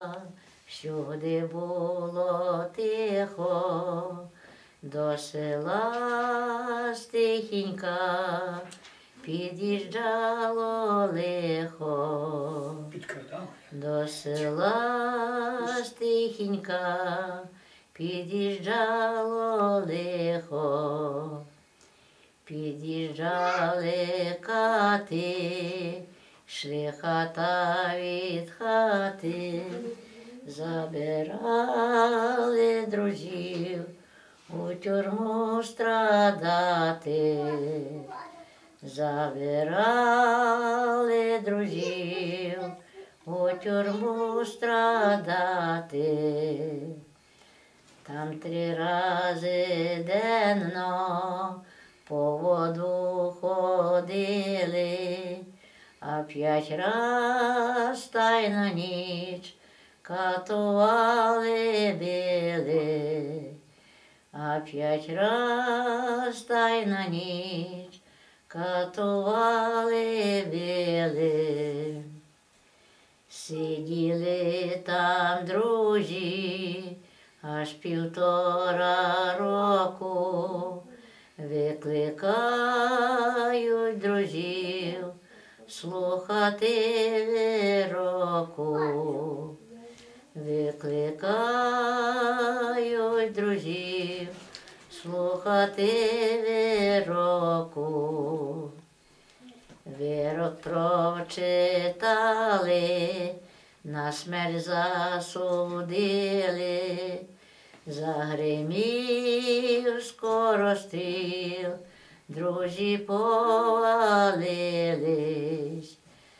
Всюди було тихо, до села стихенька під'їжджало лихо. До села стихенька під'їжджало лихо. Під'їжджали кати, йшли хата від хати, забирали друзів у тюрму страдати, забирали друзів у тюрму страдати. Там 3 рази денно по воду ходили, а 5 раз та й на ніч катували, били, а 5 раз та й на ніч катували, били. Сиділи там друзі аж 1,5 року, викликають друзів слухати вироку. Викликають друзів слухати вироку. Вирок прочитали, на смерть засудили, загримів скоростріл, друзі повалились.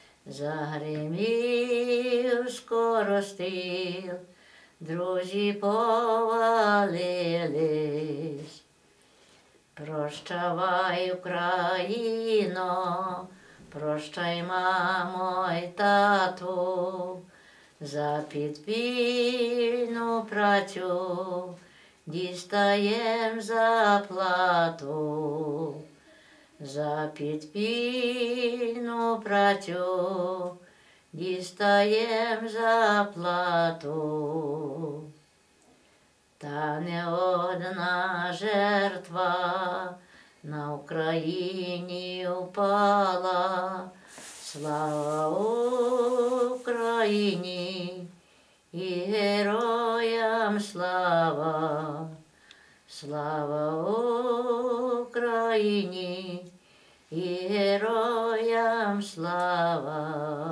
Загримів скоростріл, друзі повалились. Прощавай, Україно, прощай, мамо й тату, за підпільну працю дістаєм заплату. За підпільну працю дістаєм заплату. Та не одна жертва на Україні впала. Слава Україні і героям слава. Слава Україні і героям слава.